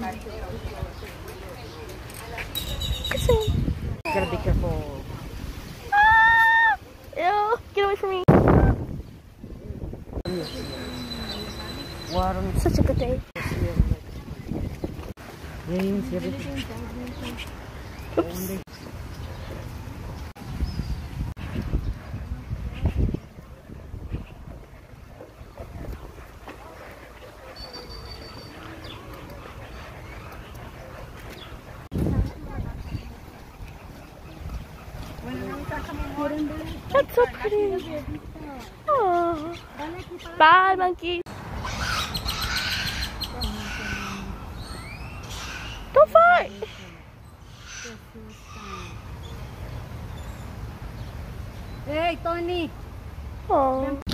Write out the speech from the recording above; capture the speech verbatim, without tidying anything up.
Gotta be careful. Ah! Ew, get away from me. Warm. Such a good day. Rains, everything. Oops. That's so pretty. Oh. Bye, monkey. Don't fight. Hey, Tony. Oh.